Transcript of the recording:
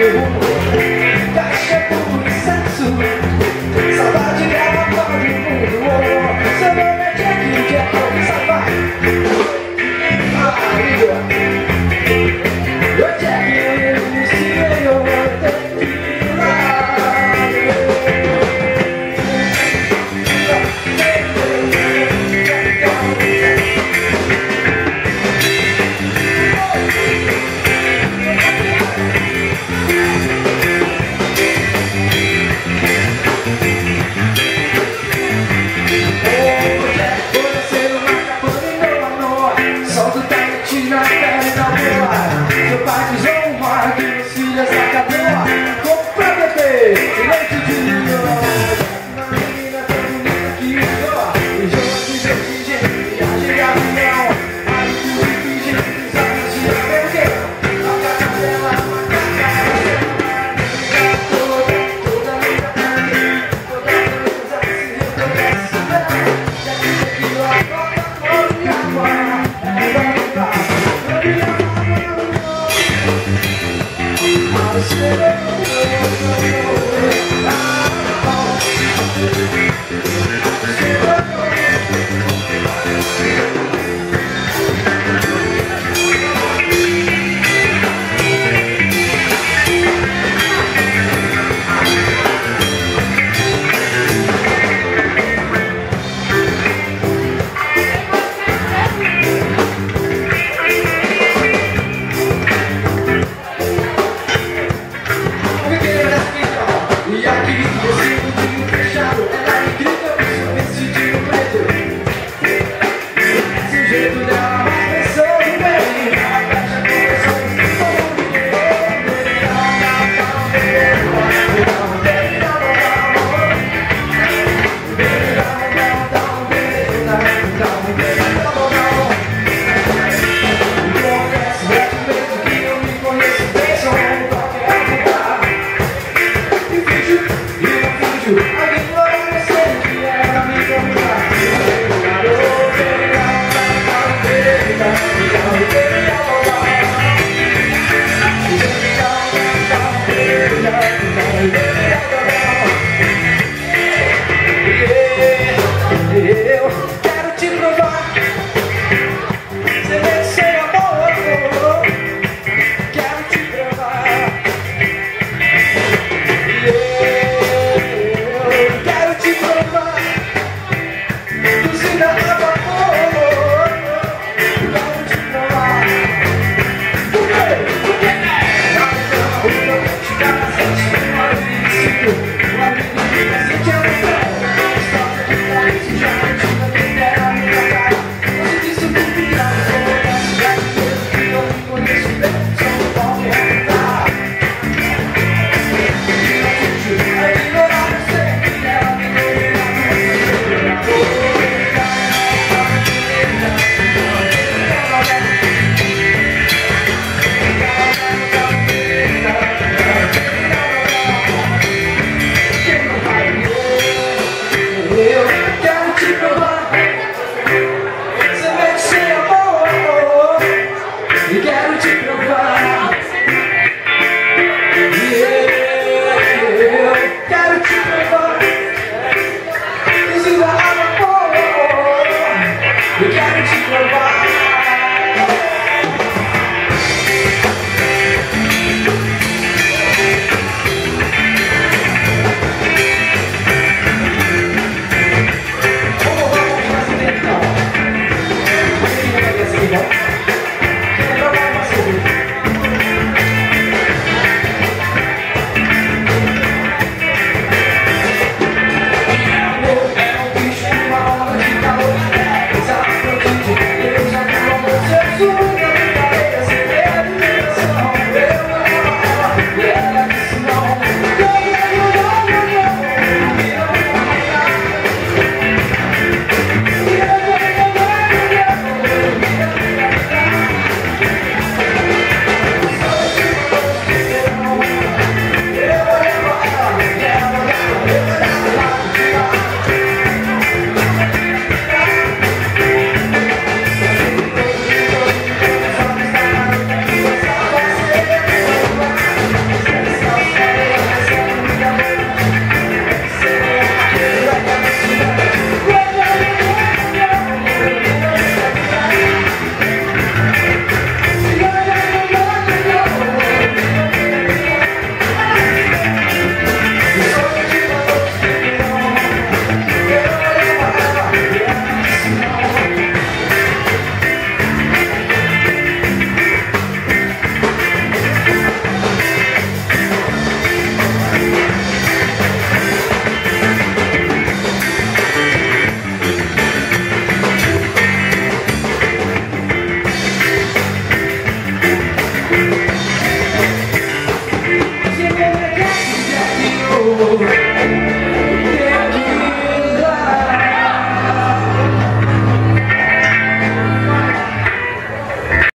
meu humor. Caixa por excesso, saudade grava todo mundo. Seu nome é Tequila, que é pouco salvar. Eu Tequila, eu Senhor, Tequila. Seu pai pisou um mar que os filhos acabou. Compra bebê, leite de milhão. Uma menina tão bonita que voa. E jogo de vertigem, viagem de avião. Aí tu me finge, pisamos de abergueu. A casa dela, uma casa toda linda pra mim. Toda beleza se reconhece bem. Já disse que eu agora fome e água. É pra quero te